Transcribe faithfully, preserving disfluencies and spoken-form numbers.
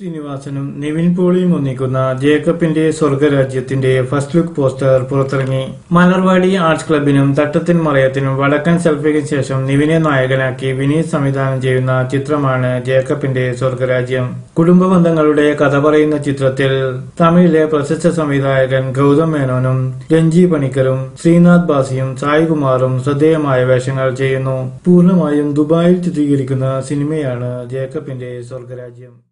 ശ്രീനിവാസനും നിവിൻ പോളിയും ഒന്നിക്കുന്ന ജേക്കബിന്റെ സ്വർഗരാജ്യത്തിന്റെ ഫസ്റ്റ് ലുക്ക് പോസ്റ്റർ പുറത്തിറങ്ങി. മലർവാടി ആർട്സ് ക്ലബിനും തട്ടത്തിൻ മറയത്തിനും വടക്കൻ സെൽഫിക്ക് ശേഷം നിവിനെ നായകനാക്കി വിനീത് സംവിധാനം ചെയ്യുന്ന ചിത്രമാണ് ജേക്കബിന്റെ സ്വർഗരാജ്യം. കുടുംബ ബന്ധങ്ങളുടെ കഥ പറയുന്ന ചിത്രത്തിൽ തമിഴിലെ പ്രശസ്ത സംവിധായകൻ ഗൗതം മേനോനും രഞ്ജി പണിക്കരും ശ്രീനാഥ് ബാസിയും സായികുമാറും ശ്രദ്ധേയമായ വേഷങ്ങൾ ചെയ്യുന്നു. പൂർണ്ണമായും ദുബായിൽ ചിത്രീകരിക്കുന്ന സിനിമയാണ് ജേക്കബിന്റെ സ്വർഗരാജ്യം.